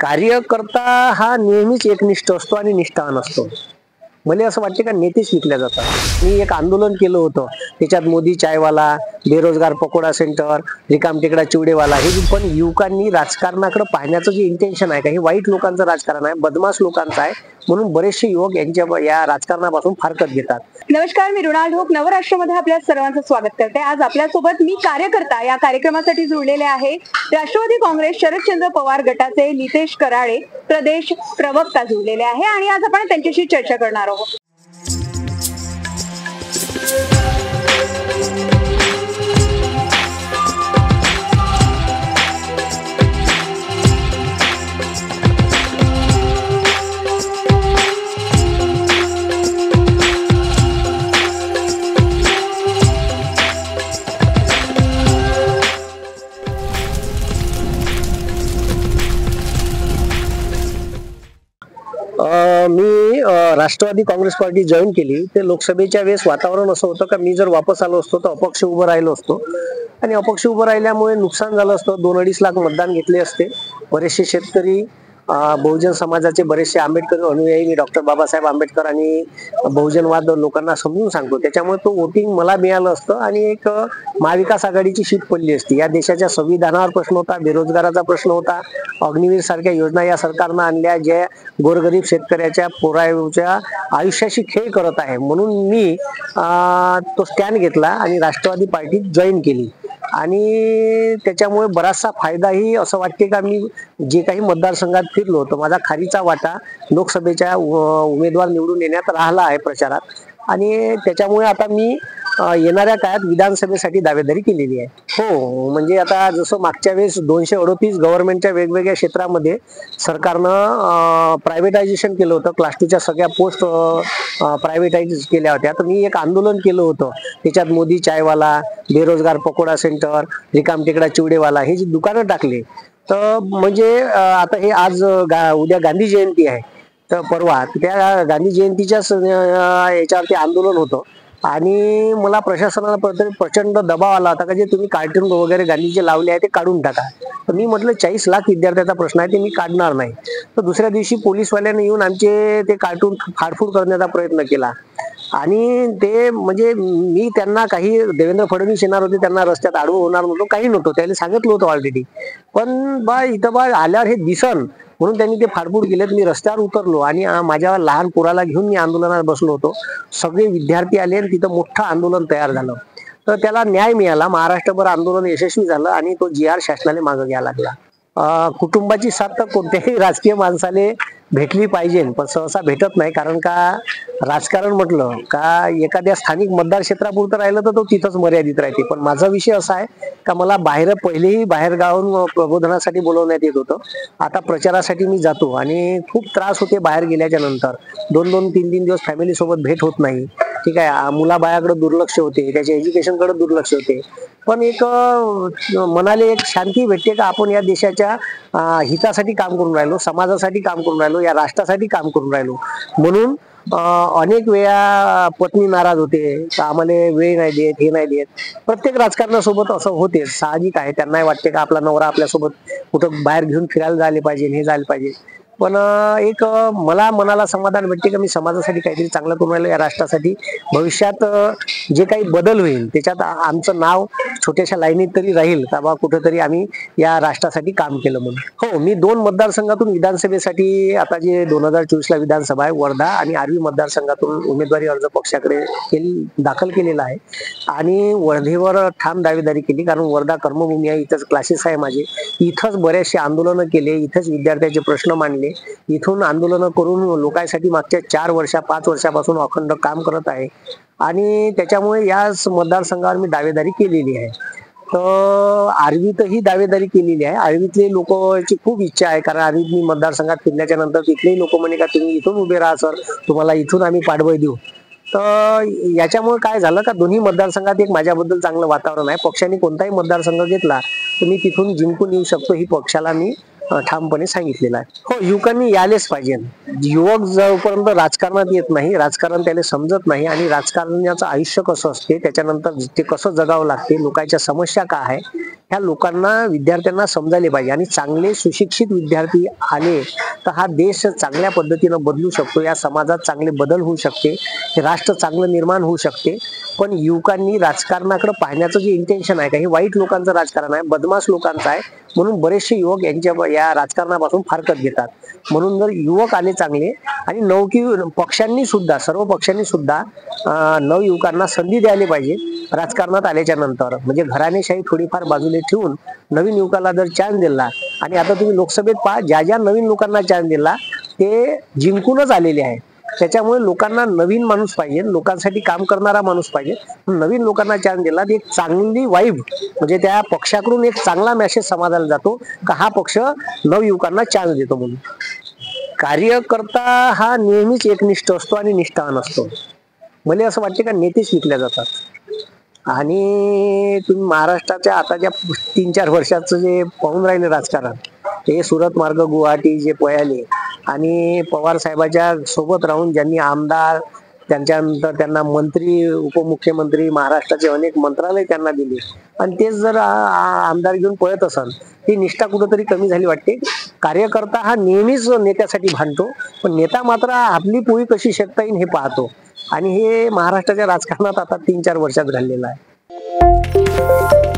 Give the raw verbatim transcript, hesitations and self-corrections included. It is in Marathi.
कार्यकर्ता हा नेहमीच एकनिष्ठ असतो आणि निष्ठावान असतो. मला असं वाटते का नेतेच विकल्या जातात. मी एक आंदोलन केलं होतं, त्याच्यात मोदी चायवाला, बेरोजगार पकोडा सेंटर, रिकाम टेकडा चिवडेवाला, हे पण युवकांनी राजकारणाकडे पाहण्याचं जे इंटेन्शन आहे का, हे वाईट लोकांचं राजकारण आहे, बदमाश लोकांचं आहे. म्हणून बरेचसे युवक यांच्या या राजकारणापासून फारकत घेतात. नमस्कार, मी रुणाल ढोक नवराष्ट्रामध्ये आपल्या सर्वांचं स्वागत करते. आज आपल्यासोबत मी कार्यकर्ता या कार्यक्रमासाठी जुळलेले आहे राष्ट्रवादी काँग्रेस शरदचंद्र पवार गटाचे नितेश कराळे प्रदेश प्रवक्ता जुळलेले आहे आणि आज आपण त्यांच्याशी चर्चा करणार आहोत. मी राष्ट्रवादी काँग्रेस पार्टी जॉईन केली ते लोकसभेच्या वेळेस वातावरण असं होतं का मी जर वापस आलो असतो तर अपक्ष उभं राहिलो असतो आणि अपक्ष उभं राहिल्यामुळे नुकसान झालं असतं. दोन अडीच लाख मतदान घेतले असते. बरेचसे शेतकरी, बहुजन समाजाचे बरेचसे आंबेडकर अनुयायी, मी डॉक्टर बाबासाहेब आंबेडकर आणि बहुजनवाद लोकांना समजून सांगतो, त्याच्यामुळे तो वोटिंग मला मिळालं असतं आणि एक महाविकास आघाडीची शीट पडली असती. या देशाच्या संविधानावर प्रश्न होता, बेरोजगाराचा प्रश्न होता, अग्निवीर सारख्या योजना या सरकारनं आणल्या ज्या गोरगरीब शेतकऱ्याच्या पोराच्या आयुष्याशी खेळ करत आहे. म्हणून मी तो स्टँड घेतला आणि राष्ट्रवादी पार्टीत जॉईन केली आणि त्याच्यामुळे बराचसा फायदाही असं वाटते का मी जे काही मतदारसंघात फिरलो होतो, माझा खारीचा वाटा लोकसभेच्या उमेदवार निवडून येण्यात राहिला आहे प्रचारात आणि त्याच्यामुळे आता मी येणाऱ्या काळात विधानसभेसाठी दावेदारी केलेली आहे. हो, म्हणजे आता जसं मागच्या वेळेस दोनशे अडोतीस गव्हर्नमेंटच्या वेगवेगळ्या क्षेत्रामध्ये सरकारनं प्रायव्हेटायझेशन केलं होतं, क्लास टूच्या सगळ्या पोस्ट प्रायव्हेटाईज केल्या होत्या. तर मी एक आंदोलन केलं होतं, त्याच्यात मोदी चायवाला, बेरोजगार पकोडा सेंटर, रिकाम टेकडा चिवडेवाला हे जी दुकानं टाकले. तर म्हणजे आता हे आज उद्या गांधी जयंती आहे, तर परवा त्या गांधी जयंतीच्याच याच्यावरती आंदोलन होतं आणि मला प्रशासनाला प्रचंड दबाव आला होता का जे तुम्ही कार्टून वगैरे गांधीचे लावले आहे ते काढून टाका. तर मी म्हटलं चाळीस लाख विद्यार्थ्याचा प्रश्न आहे, ते मी काढणार नाही. तर दुसऱ्या दिवशी पोलीसवाल्याने येऊन आमचे ते कार्टून फाडफूड करण्याचा प्रयत्न केला आणि ते म्हणजे मी त्यांना काही देवेंद्र फडणवीस येणार होते, त्यांना रस्त्यात आडवं होणार नव्हतं, काही नव्हतं, त्याला सांगितलं होतं ऑलरेडी. पण बा इथं बा आल्यावर हे दिसन म्हणून त्यांनी ते फाडफूड केलेत. मी रस्त्यावर उतरलो आणि माझ्या लहान पोराला घेऊन मी आंदोलनात बसलो होतो. सगळे विद्यार्थी आले आणि तिथं मोठं आंदोलन तयार झालं. तर त्याला न्याय मिळाला, महाराष्ट्रभर आंदोलन यशस्वी झालं आणि तो जी आर शासनाने मागे घ्यायला लागला. कुटुंबाची साथ तर कोणत्याही राजकीय माणसाले भेटली पाहिजे, पण सहसा भेटत नाही. कारण का राजकारण म्हटलं का एखाद्या स्थानिक मतदार क्षेत्रापुरतं राहिलं तर तो तिथंच मर्यादित राहते. पण माझा विषय असा आहे का मला बाहेर पहिलेही बाहेर गावून प्रबोधनासाठी बोलवण्यात येत होतं. आता प्रचारासाठी मी जातो आणि खूप त्रास होते बाहेर गेल्याच्या नंतर. दोन दोन तीन तीन दिवस फॅमिली सोबत भेट होत नाही. ठीक आहे, मुलाबाळाकडे दुर्लक्ष होते, त्याच्या एज्युकेशनकडे दुर्लक्ष होते. पण एक मनाला एक शांती भेटते का आपण या देशाच्या हितासाठी काम करून राहिलो, समाजासाठी काम करून राहिलो, या राष्ट्रासाठी काम करून राहिलो. म्हणून अनेक वेळा पत्नी नाराज होते का आम्हाला वेळ नाही देत, हे नाही देत. प्रत्येक राजकारणासोबत असं होते, साहजिक आहे. त्यांनाही वाटते का आपला नवरा आपल्यासोबत कुठं बाहेर घेऊन फिरायला जायला पाहिजे, हे जायला पाहिजे. पण एक मला मनाला समाधान भेटते का मी समाजासाठी काहीतरी चांगलं करून राहिलो, या राष्ट्रासाठी. भविष्यात जे काही बदल होईल त्याच्यात आमचं नाव छोट्याशा लाईनीत तरी राहील का बा कुठेतरी आम्ही या राष्ट्रासाठी काम केलं म्हणून. हो, मी दोन मतदारसंघातून विधानसभेसाठी आता जे दोन हजार चोवीस ला विधानसभा आहे, वर्धा आणि आर्वी मतदारसंघातून उमेदवारी अर्ज पक्षाकडे केली दाखल केलेला आहे आणि वर्धेवर ठाम दावेदारी केली. कारण वर्धा कर्मभूमी आहे, इथंच क्लासेस आहे माझे, इथंच बरेचसे आंदोलनं केले, इथंच विद्यार्थ्याचे प्रश्न मांडले, इथून आंदोलन करून लोकांसाठी मागच्या चार वर्षा पाच वर्षापासून अखंड काम करत आहे आणि त्याच्यामुळे या मतदारसंघावर मी दावेदारी केलेली आहे. तर आर्वीतही दावेदारी केलेली आहे. आर्वीतले लोकांची खूप इच्छा आहे, कारण आर्वीत मी मतदारसंघात फिरल्याच्या नंतर तिथलेही लोक म्हणे का तुम्ही इथून उभे राहा सर, तुम्हाला इथून आम्ही पाठबळ देऊ. तर याच्यामुळे काय झालं का दोन्ही मतदारसंघात एक माझ्याबद्दल चांगलं वातावरण आहे. पक्षाने कोणताही मतदारसंघ घेतला तर मी तिथून जिंकून येऊ शकतो, ही पक्षाला मी अ, ठामपणे सांगितलेलं आहे. हो, युवकांनी यायलाच पाहिजे. युवक जोपर्यंत राजकारणात येत नाही, राजकारण त्याला समजत नाही आणि राजकारण्याचं आयुष्य कसं असते, त्याच्यानंतर ते कसं जगावं लागते, लोकांच्या समस्या काय आहे, ह्या लोकांना विद्यार्थ्यांना समजायला पाहिजे. आणि चांगले सुशिक्षित विद्यार्थी आले तर हा देश चांगल्या पद्धतीनं बदलू शकतो, या समाजात चांगले बदल होऊ शकते, हे राष्ट्र चांगलं निर्माण होऊ शकते. पण युवकांनी राजकारणाकडे पाहण्याचं जे इंटेन्शन आहे का, हे वाईट लोकांचं राजकारण आहे, बदमाश लोकांचं आहे. म्हणून बरेचसे युवक यांच्या या राजकारणापासून फारकत घेतात. म्हणून जर युवक आले चांगले आणि नवकी पक्षांनी सुद्धा, सर्व पक्षांनी सुद्धा अं, नवयुवकांना संधी द्यायला पाहिजे राजकारणात आल्याच्या नंतर. म्हणजे घराणेशाही थोडीफार बाजूला ठेवून नवीन युवकाला जर चान्स दिला, आणि आता तुम्ही लोकसभेत पहा, ज्या ज्या नवीन लोकांना चान्स दिला ते जिंकूनच आलेले आहे. त्याच्यामुळे लोकांना नवीन माणूस पाहिजे, लोकांसाठी काम करणारा माणूस पाहिजे. नवीन लोकांना चान्स दिला एक चांगली वाईब, म्हणजे त्या पक्षाकडून एक चांगला मेसेज समाजाला जातो का हा पक्ष नवयुवकांना चान्स देतो म्हणून. कार्यकर्ता हा नेहमीच एकनिष्ठ असतो आणि निष्ठावान असतो. मला असं वाटते का नेतेच विकल्या जातात. आणि तुम्ही महाराष्ट्राच्या आताच्या तीन चार वर्षाचं जे पाहून राहिले राजकारण, ते सुरत मार्ग गुवाहाटी जे पळाले आणि पवार साहेबाच्या सोबत राहून ज्यांनी आमदार, त्यांच्यानंतर त्यांना मंत्री, उपमुख्यमंत्री, महाराष्ट्राचे अनेक मंत्रालय त्यांना दिले, आणि तेच जर आमदार घेऊन पळत असाल, ही निष्ठा कुठंतरी कमी झाली वाटते. कार्यकर्ता हा नेहमीच नेत्यासाठी भांडतो, पण नेता मात्र आपली पोळी कशी शेकता येईल हे पाहतो. आणि हे महाराष्ट्राच्या राजकारणात आता तीन चार वर्षात घडलेलं आहे.